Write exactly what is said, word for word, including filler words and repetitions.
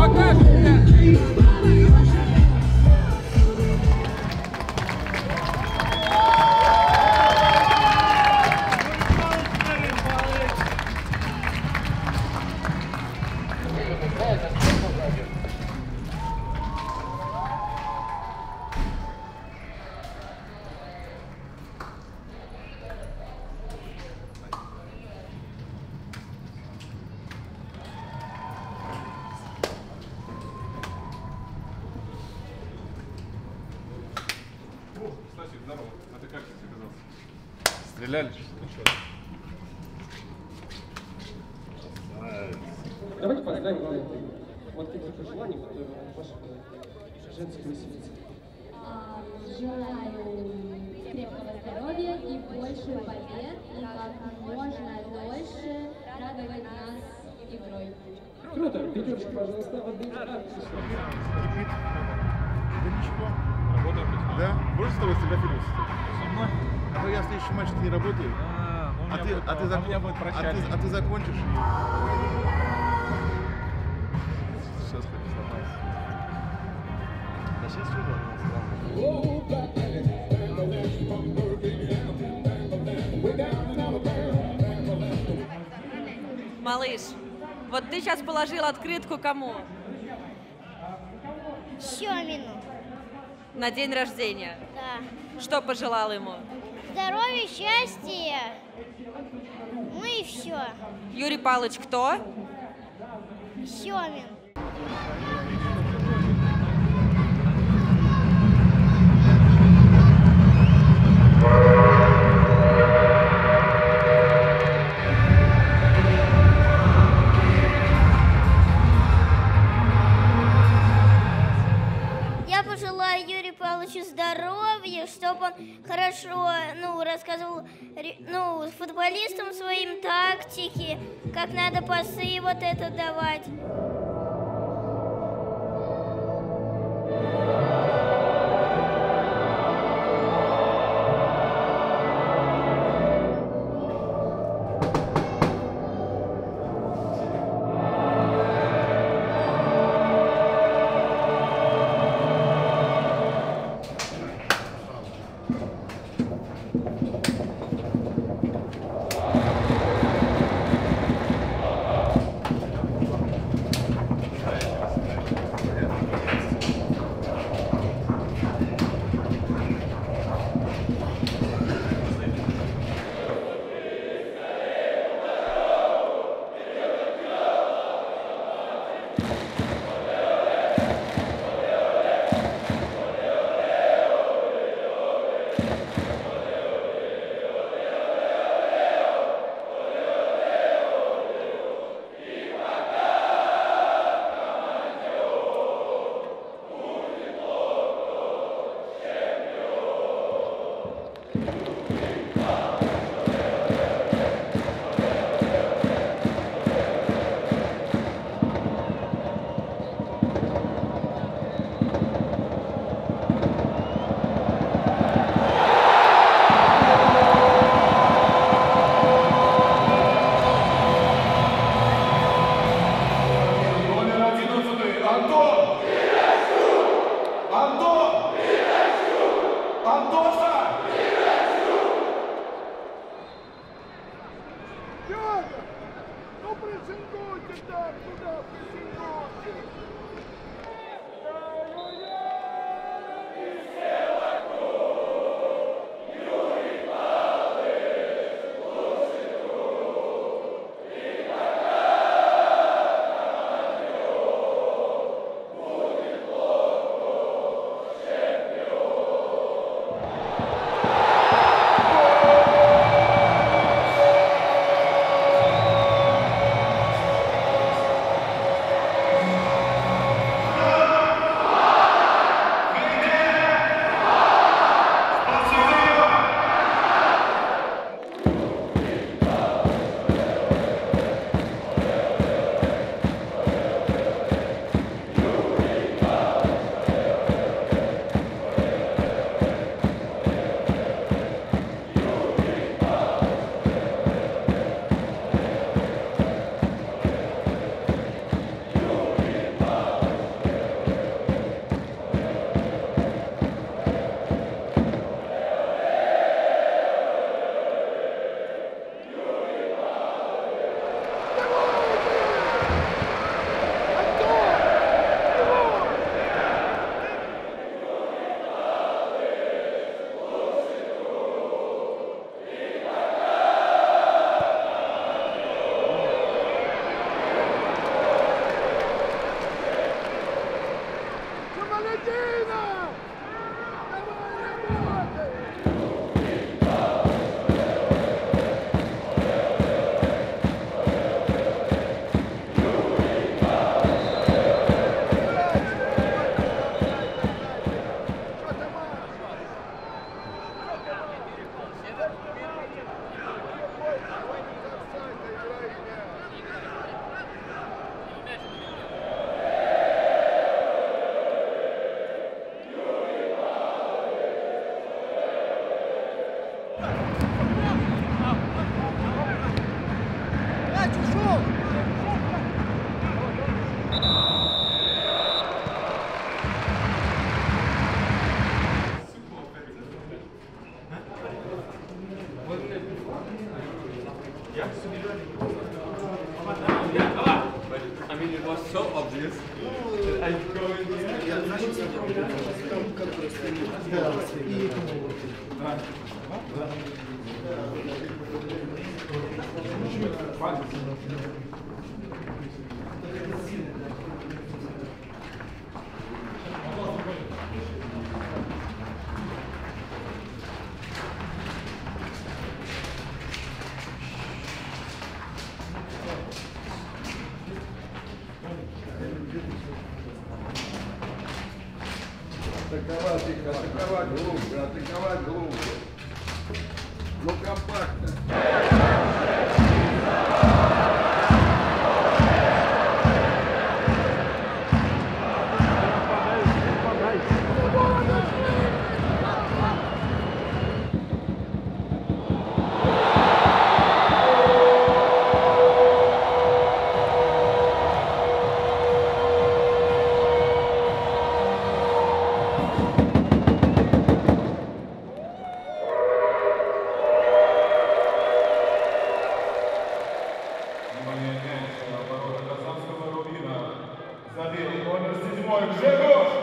Стреляли? Давайте поздравим главное. Вот какие пожелания, которые ваши женские месяцы. Желаю крепкого здоровья и больше побед, и как можно дольше радовать нас игрой. Круто! Пятерочка, пожалуйста, в одну Да ничего. Работаем. Да? Можешь с тобой сфотографироваться? Со мной? А то я в следующем матче не работаю. А, ну, а, ты, будет, а, ты, зак... а, ты, а ты закончишь? Сейчас хоть сломался. Да сейчас что Малыш, вот ты сейчас положил открытку кому? Семину. На день рождения? Да. Что пожелал ему? Здоровья, счастья. Ну и все. Юрий Павлович кто? Семин. Я пожелаю Юрию Павловичу здоровья, чтобы он хорошо, ну, рассказывал, ну, футболистам своим тактики, как надо пасы вот это давать. I mean, it was so obvious that I go in here. Атаковать их, атаковать глубже, атаковать глубже. Ну, компактно. Забил номер седьмой Гжегош.